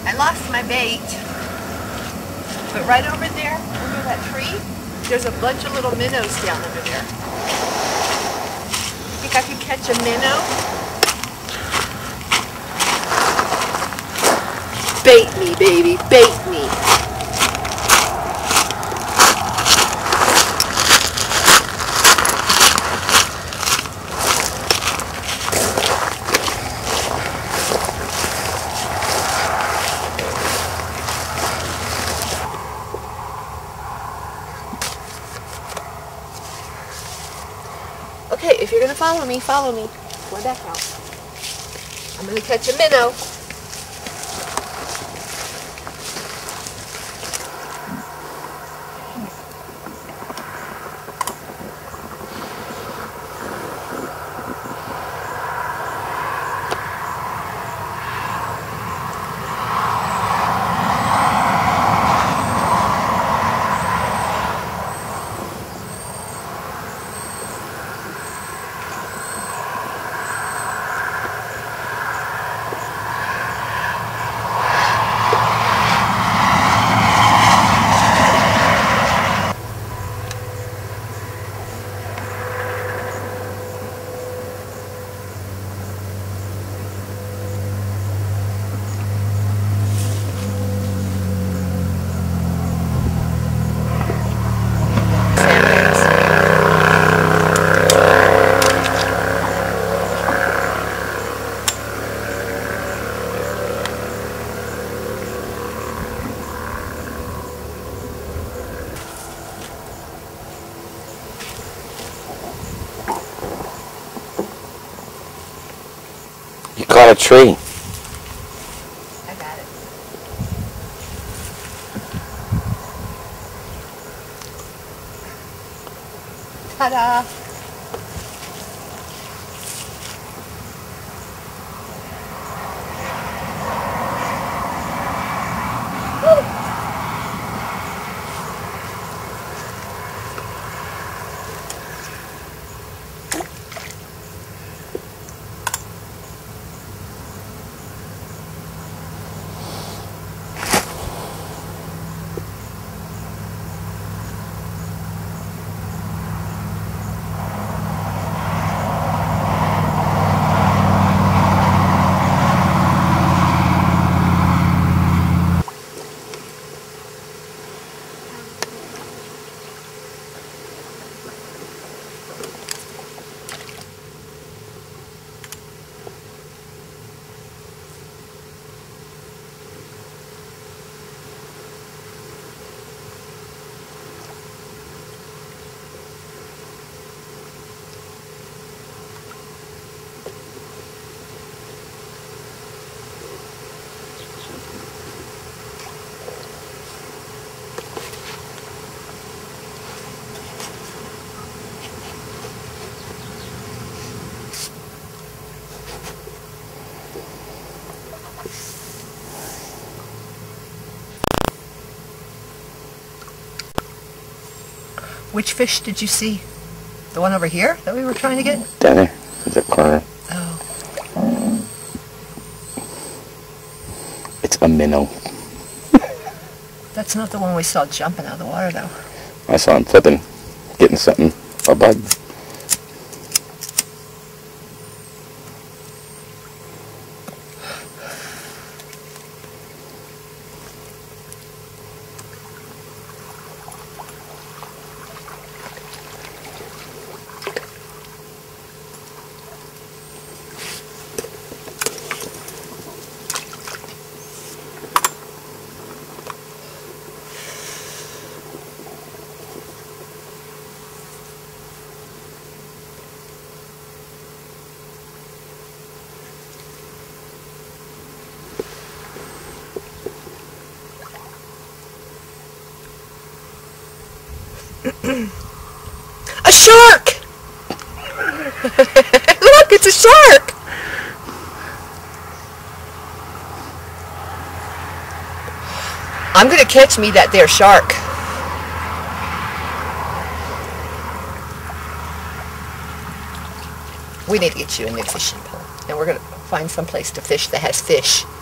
I lost my bait. But right over there, under that tree, there's a bunch of little minnows down under there. Think I could catch a minnow? Bait me, baby, bait me. Okay, if you're going to follow me, follow me. Go back out. I'm going to catch a minnow. You caught a tree. I got it. Ta-da! Which fish did you see? The one over here that we were trying to get? Down there. There's a corner. Oh. It's a minnow. That's not the one we saw jumping out of the water, though. I saw him flipping, getting something, a bug. A shark! Look, it's a shark! I'm gonna catch me that there shark. We need to get you a new fishing pole, and we're gonna find some place to fish that has fish.